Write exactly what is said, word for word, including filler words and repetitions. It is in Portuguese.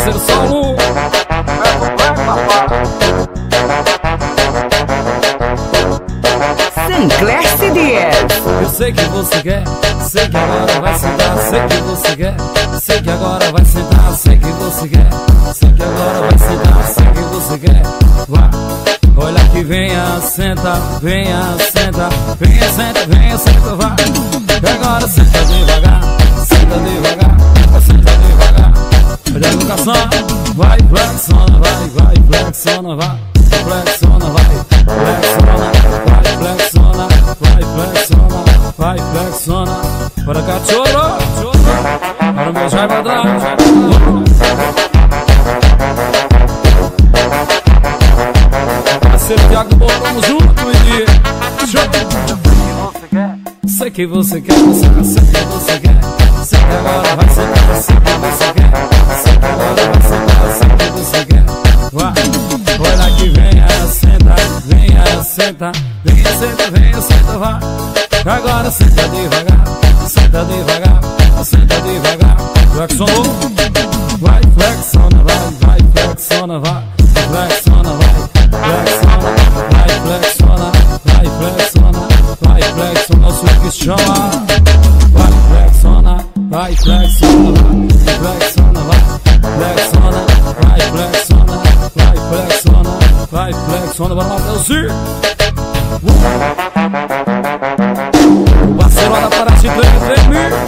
parceiro Saulo. Sinclair C Ds. Eu sei que você quer, sei que agora vai sentar. Sei que você quer, sei que agora vai sentar. Sei que você quer, sei que agora vai sentar. Sei que você quer, vai. Olha que venha, senta, venha, senta. Venha, senta, venha, senta, vai. E agora senta devagar, senta devagar, senta devagar. Olha a educação, vai, flexiona, vai, vai, flexiona, vai. Flexiona, vai, flexiona, vai, flexiona, vai, flexiona, vai, flexiona. Para cachorro, para o meu já vai dar. Parceiro Thiago Bom, tamo junto, Idi. Sei que você quer, sei que você quer. Sei que agora vai sentar, sei que você quer. Sei que agora vai sentar, sei que você quer. Vai, olha que venha, senta, venha, senta. Venha, senta, venha, senta, vai. Agora senta devagar, senta devagar, senta devagar. Flexionou, vai, flexiona, vai, vai, flexiona, vai. Flexiona, vai, flexiona, vai, flexiona, vai, flexiona, vai, flexiona. O swing chama, vai, flexiona, vai, flexiona, vai, flexiona, vai, flexiona, vai, flexiona, vai, flexiona, vai, flexiona. Bora lá, Delci. O parceiro da Paraty três mil.